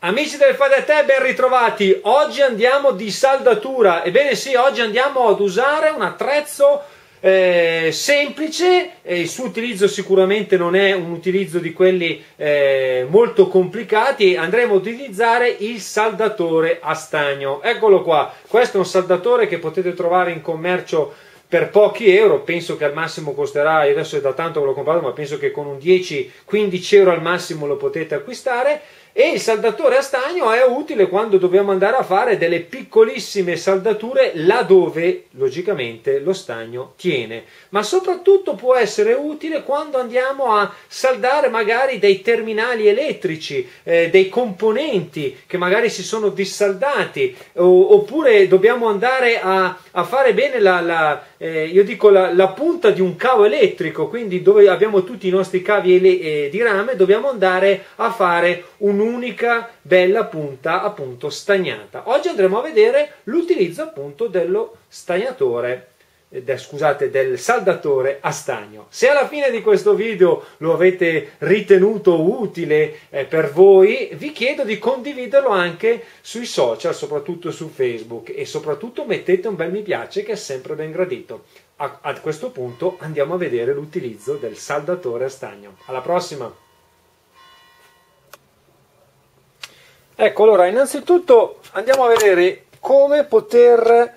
Amici del Fai da te, ben ritrovati. Oggi andiamo di saldatura. Ebbene sì, oggi andiamo ad usare un attrezzo semplice. Il suo utilizzo sicuramente non è un utilizzo di quelli molto complicati. Andremo ad utilizzare il saldatore a stagno. Eccolo qua. Questo è un saldatore che potete trovare in commercio per pochi euro. Penso che al massimo costerà, adesso è da tanto che l'ho comprato, ma penso che con un 10-15 euro al massimo lo potete acquistare. E il saldatore a stagno è utile quando dobbiamo andare a fare delle piccolissime saldature laddove logicamente lo stagno tiene, ma soprattutto può essere utile quando andiamo a saldare magari dei terminali elettrici, dei componenti che magari si sono dissaldati, oppure dobbiamo andare a fare bene la punta di un cavo elettrico, quindi dove abbiamo tutti i nostri cavi di rame dobbiamo andare a fare un'unica bella punta appunto stagnata. Oggi andremo a vedere l'utilizzo appunto dello stagnatore, del saldatore a stagno. Se alla fine di questo video lo avete ritenuto utile per voi, vi chiedo di condividerlo anche sui social, soprattutto su Facebook, e soprattutto mettete un bel mi piace che è sempre ben gradito. A questo punto andiamo a vedere l'utilizzo del saldatore a stagno. Alla prossima! Ecco, allora innanzitutto andiamo a vedere come poter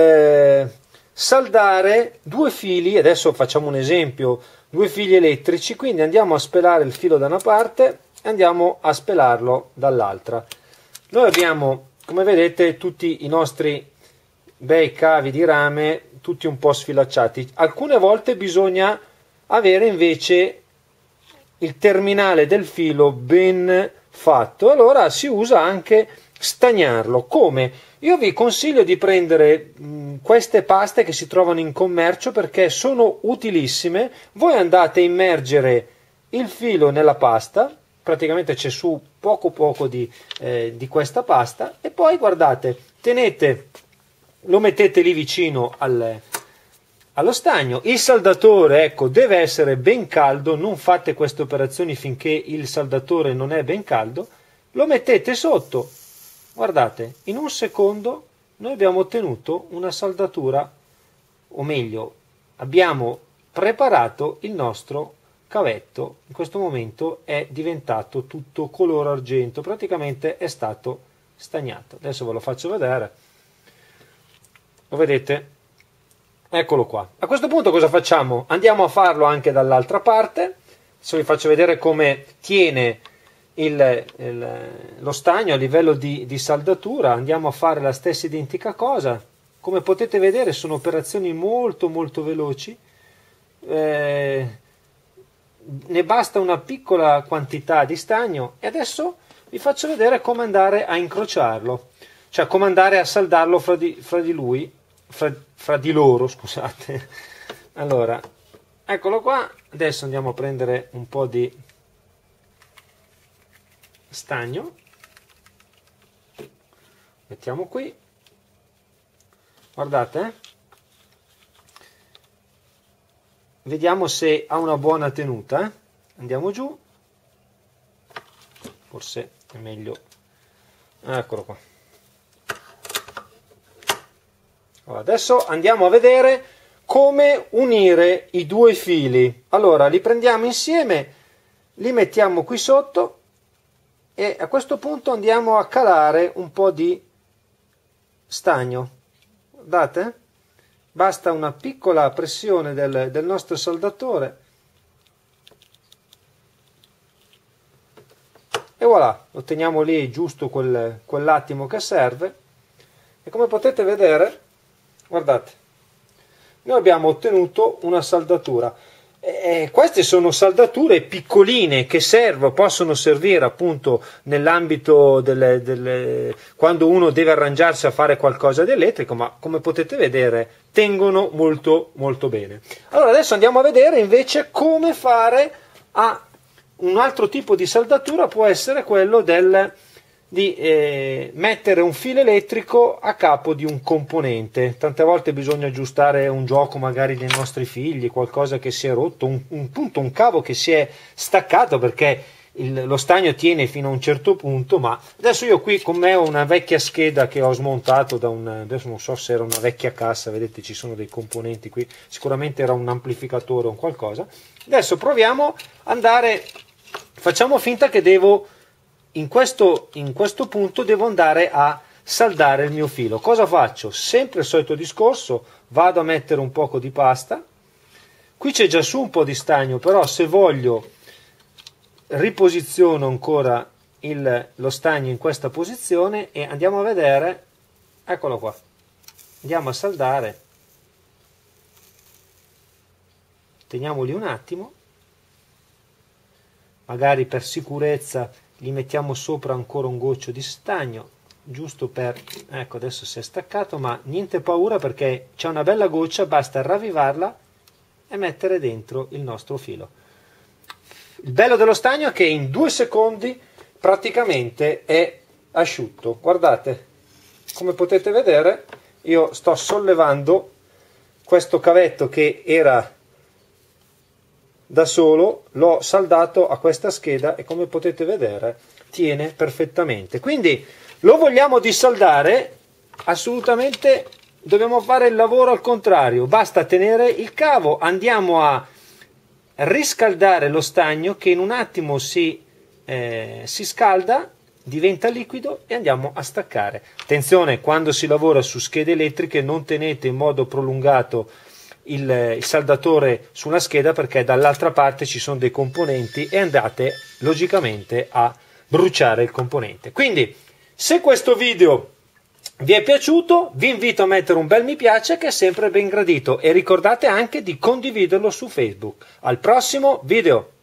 saldare due fili. Adesso facciamo un esempio, due fili elettrici, quindi andiamo a spelare il filo da una parte e andiamo a spelarlo dall'altra. Noi abbiamo, come vedete, tutti i nostri bei cavi di rame, tutti un po' sfilacciati. Alcune volte bisogna avere invece il terminale del filo ben fatto, allora si usa anche stagnarlo. Come? Io vi consiglio di prendere queste paste che si trovano in commercio perché sono utilissime. Voi andate a immergere il filo nella pasta, praticamente c'è su poco di questa pasta, e poi guardate, lo mettete lì vicino allo stagno. Il saldatore, ecco, deve essere ben caldo, non fate queste operazioni finché il saldatore non è ben caldo. Lo mettete sotto, guardate, in un secondo noi abbiamo ottenuto una saldatura, o meglio, abbiamo preparato il nostro cavetto. In questo momento è diventato tutto color argento, praticamente è stato stagnato. Adesso ve lo faccio vedere, lo vedete? Eccolo qua. A questo punto cosa facciamo? Andiamo a farlo anche dall'altra parte. Adesso vi faccio vedere come tiene lo stagno a livello di saldatura. Andiamo a fare la stessa identica cosa. Come potete vedere sono operazioni molto veloci. Ne basta una piccola quantità di stagno e adesso vi faccio vedere come andare a incrociarlo, cioè come andare a saldarlo fra di loro, scusate. Allora, eccolo qua. Adesso andiamo a prendere un po' di stagno, mettiamo qui, guardate, vediamo se ha una buona tenuta. Andiamo giù, forse è meglio, eccolo qua. Allora, adesso andiamo a vedere come unire i due fili. Allora, li prendiamo insieme, li mettiamo qui sotto e a questo punto andiamo a calare un po' di stagno. Guardate, basta una piccola pressione del nostro saldatore e voilà, otteniamo lì giusto quell'attimo che serve. E come potete vedere, guardate, noi abbiamo ottenuto una saldatura. Queste sono saldature piccoline che possono servire appunto nell'ambito quando uno deve arrangiarsi a fare qualcosa di elettrico, ma come potete vedere tengono molto bene. Allora adesso andiamo a vedere invece come fare un altro tipo di saldatura. Può essere quello di mettere un filo elettrico a capo di un componente. Tante volte bisogna aggiustare un gioco magari dei nostri figli, qualcosa che si è rotto, un cavo che si è staccato perché lo stagno tiene fino a un certo punto, ma adesso io qui con me ho una vecchia scheda che ho smontato da adesso non so se era una vecchia cassa, vedete ci sono dei componenti qui, sicuramente era un amplificatore o un qualcosa. Adesso proviamo ad andare, facciamo finta che devo, in questo punto devo andare a saldare il mio filo. Cosa faccio? Sempre il solito discorso, vado a mettere un poco di pasta, qui c'è già su un po' di stagno, però se voglio riposiziono ancora lo stagno in questa posizione e andiamo a vedere, eccolo qua, andiamo a saldare, teniamoli un attimo, magari per sicurezza gli mettiamo sopra ancora un goccio di stagno, giusto per, ecco adesso si è staccato, ma niente paura perché c'è una bella goccia, basta ravvivarla e mettere dentro il nostro filo. Il bello dello stagno è che in 2 secondi praticamente è asciutto. Guardate, come potete vedere, io sto sollevando questo cavetto che era da solo, l'ho saldato a questa scheda e come potete vedere tiene perfettamente. Quindi lo vogliamo dissaldare, assolutamente dobbiamo fare il lavoro al contrario, basta tenere il cavo, andiamo a riscaldare lo stagno che in un attimo si scalda, diventa liquido e andiamo a staccare. Attenzione, quando si lavora su schede elettriche non tenete in modo prolungato il saldatore su una scheda perché dall'altra parte ci sono dei componenti e andate logicamente a bruciare il componente. Quindi se questo video vi è piaciuto, vi invito a mettere un bel mi piace che è sempre ben gradito e ricordate anche di condividerlo su Facebook. Al prossimo video!